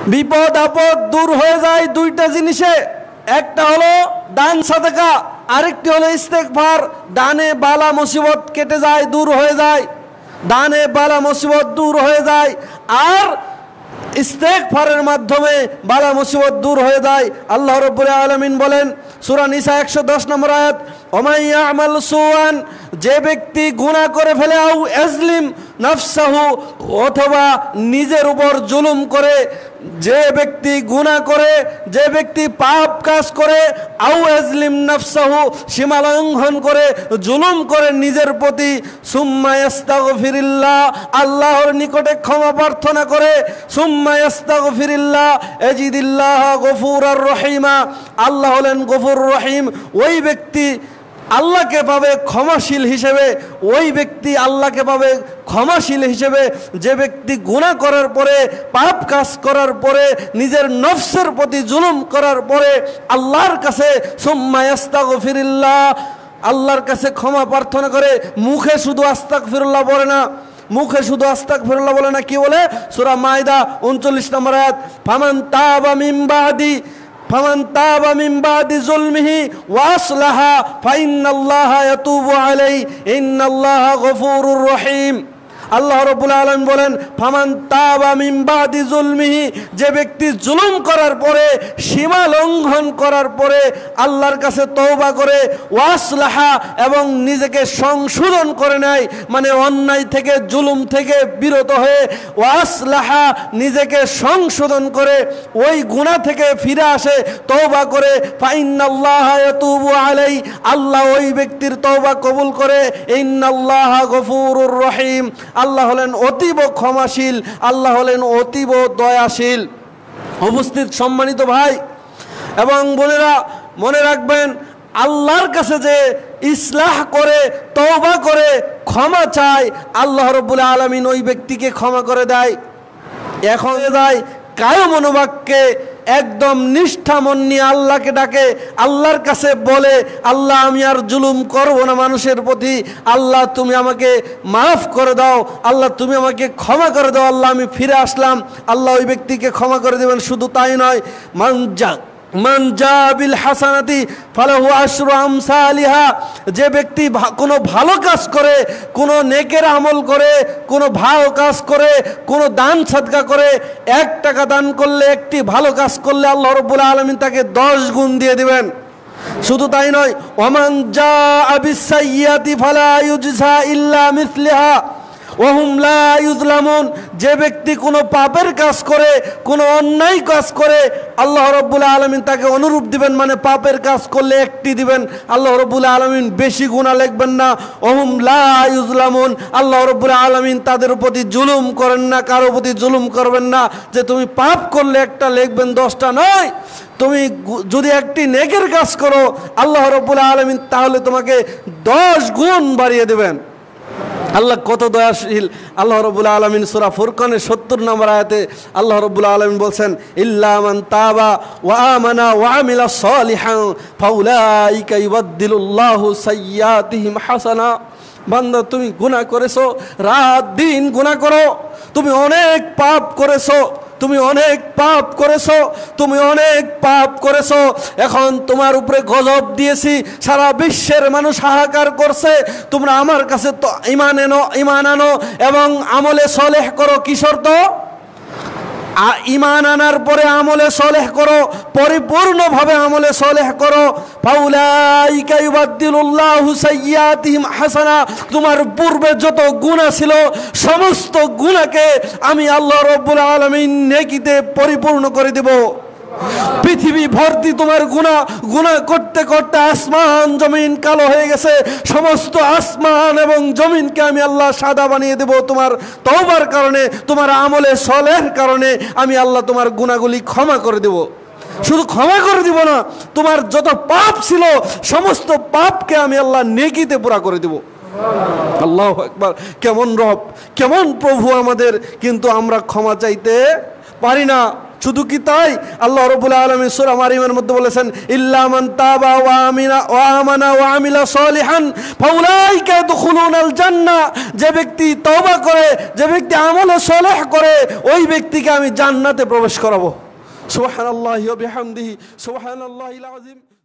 বিপদ আপদ দূর হয়ে যায় দুইটা জিনিসে, একটা হলো দান সাদাকা, আরেকটি হলো ইস্তেগফার। দানে বালা মুসিবত কেটে যায়, দূর হয়ে যায়, দানে বালা মুসিবত দূর হয়ে যায়। আর ইস্তেগফারের মাধ্যমে বালা মুসিবত দূর হয়ে যায়। আল্লাহ রাব্বুল আলামিন বলেন সূরা নিসা 110 নম্বর আয়াত, ওমান ইয়ামাল সুআন, যে ব্যক্তি গুনাহ করে ফেলে, আও ইয়াজলিম নাফসাহু, অথবা নিজের উপর জুলুম করে, যে ব্যক্তি গুনাহ করে, যে ব্যক্তি পাপ কাজ করে, আও ইয়াজলিম নাফসাহু, সীমা লঙ্ঘন করে, জুলুম করে নিজের প্রতি, সুম্মা ইস্তাগফিরিল্লাহ, আল্লাহর নিকটে ক্ষমা প্রার্থনা করে, সুম্মা ইস্তাগফিরিল্লাহ ইয়াজিদিল্লাহ গফুরার রহিমা, আল্লাহ হলেন গফুর রহিম। ওই ব্যক্তি আল্লাহকে পাবে ক্ষমাশীল হিসেবে, ওই ব্যক্তি আল্লাহকে পাবে ক্ষমাশীল হিসেবে যে ব্যক্তি গুনাহ করার পরে, পাপ কাজ করার পরে, নিজের নফসের প্রতি জুলুম করার পরে আল্লাহর কাছে সুম্মা ইস্তাগফিরিল্লাহ, আল্লাহর কাছে ক্ষমা প্রার্থনা করে, মুখে শুধু আস্তাগফিরুল্লাহ বলে না, মুখে শুধু আস্তাগফিরুল্লাহ বলে না, কি বলে? সূরা মাইদা 39 নম্বর আয়াত, ফামান তাবা মিন বাদি যুলমিহি ওয়া আসলাহা ফাইন্নাল্লাহা ইয়াতুবু আলাইহি ইন্নাল্লাহা গফুরুর রহিম। আল্লাহ রাব্বুল আলামিন বলেন, ফামান তাবা মিন বাদি যুলমিহি, যে ব্যক্তি জুলুম করার পরে, সীমা লঙ্ঘন করার পরে আল্লাহর কাছে তওবা করে, ওয়াসলাহা, এবং নিজেকে সংশোধন করে নেয়, মানে অন্যায় থেকে, জুলুম থেকে বিরত হয়ে, ওয়াসলাহা, নিজেকে সংশোধন করে, ওই গুনাহ থেকে ফিরে আসে, তওবা করে, ফাইন্নাল্লাহা ইয়াতুবু আলাইহি, আল্লাহ ওই ব্যক্তির তওবা কবুল করে, ইন্নাল্লাহা গফুরুর রহিম, আল্লাহ হলেন অতীব ক্ষমাশীল, আল্লাহ হলেন অতীব দয়াশীল। উপস্থিত সম্মানিত ভাই এবং বোনেরা, মনে রাখবেন, আল্লাহর কাছে যে ইসলাহ করে, তওবা করে, ক্ষমা চায়, আল্লাহ রাব্বুল আলামিন ওই ব্যক্তিকে ক্ষমা করে দেয়। এখন যায় কায় মনোবাক্যে একদম নিষ্ঠা মন নিয়ে আল্লাহকে ডাকে, আল্লাহর কাছে বলে, আল্লাহ আমি আর জুলুম করব না মানুষের প্রতি, আল্লাহ তুমি আমাকে মাফ করে দাও, আল্লাহ তুমি আমাকে ক্ষমা করে দাও, আল্লাহ আমি ফিরে আসলাম, আল্লাহ ওই ব্যক্তিকে ক্ষমা করে দেবেন। শুধু তাই নয়, মান জা বিল হাসানাতি ফালাহু আশরু আমসালিহা, যে ব্যক্তি কোনো ভালো কাজ করে, কোনো নেকের আমল করে, কোনো ভালো কাজ করে, কোনো দান সাদকা করে, 1 টাকা দান করলে, একটি ভালো কাজ করলে আল্লাহ রাব্বুল আলামিন তাকে 10 গুণ দিয়ে দিবেন। শুধু তাই নয়, ওমান জাআ বিসাইয়্যাতি ফালা ইউজজা ইল্লা মিসলিহা ওহুম লা ইউজলামুন, যে ব্যক্তি কোনো পাপের কাজ করে, কোনো অন্যায় কাজ করে, আল্লাহ রাব্বুল আলামিন তাকে অনুরূপ দিবেন, মানে পাপের কাজ করলে 1টি দিবেন, আল্লাহ রাব্বুল আলামিন বেশি গুনাহ লিখবেন না। ওহুম লা ইউজলামুন, আল্লাহ রাব্বুল আলামিন তাদের প্রতি জুলুম করেন না, কারো প্রতি জুলুম করবেন না, যে তুমি পাপ করলে 1টা লিখবেন 10টা নয়। তুমি যদি একটি নেকের কাজ করো আল্লাহ রাব্বুল আলামিন তাহলে তোমাকে 10 গুণ বাড়িয়ে দেবেন। আল্লাহ কত দয়াশীল। আল্লাহ রাব্বুল আলামিন সূরা ফুরকানের 70 নম্বর আয়াতে আল্লাহ রাব্বুল আলামিন বলছেন, ইল্লা মান তাবা ওয়া আমানা ওয়া আমিলা সলিহান ফাউলাইকা ইউবাদদিলুল্লাহু সাইয়্যাতিহিম হাসানা। বান্দা, তুমি গুনাহ করেছো, রাত দিন গুনাহ করো, তুমি অনেক পাপ করেছো, তুমি অনেক পাপ করেছো, তুমি অনেক পাপ করেছো, এখন তোমার উপরে গজব দিয়েছি, সারা বিশ্বের মানুষ হাহাকার করছে, তোমরা আমার কাছে তো ঈমান আনো এবং আমলে সলেহ করো। কি শর্ত? ঈমান আনার পরে আমলে সলেহ করো, পরিপূর্ণভাবে আমলে সলেহ করো। ফাউলাইকা ইউবাদদিলুল্লাহু সাইয়্যাতিহিম হাসানা, তোমার পূর্বে যত গুনাহ ছিল সমস্ত গুনাহকে আমি আল্লাহ রাব্বুল আলামিন নেকিতে পরিপূর্ণ করে দেব। পৃথিবী ভর্তি তোমার গুনাহ করতে করতে আসমান জমিন কালো হয়ে গেছে, সমস্ত আসমান এবং জমিনকে আমি আল্লাহ সাদা বানিয়ে দেব তোমার তওবার কারণে, তোমার আমলে সলেহের কারণে আমি আল্লাহ তোমার গুনাহগুলি ক্ষমা করে দেব। শুধু ক্ষমা করে দিব না, তোমার যত পাপ ছিল সমস্ত পাপকে আমি আল্লাহ নেকিতে পুরা করে দেব। আল্লাহু আকবার। কেমন রব, কেমন প্রভু আমাদের, কিন্তু আমরা ক্ষমা চাইতে পারি না। শুধু কি তাই, আল্লাহ রাব্বুল আলামিন সূরা মারিয়ামের মধ্যে বলেছেন ইল্লা মান তাবা ওয়া আমানা ওয়া আমিলা সলিহান ফাউলাইকা ইয়াদখুলুনাল জান্নাহ, যে ব্যক্তি তওবা করে, যে ব্যক্তি আমলে সালেহ করে, ওই ব্যক্তিকে আমি জান্নাতে প্রবেশ করাবো। সুবহানাল্লাহি ওয়া বিহামদিহি সুবহানাল্লাহিল আযীম।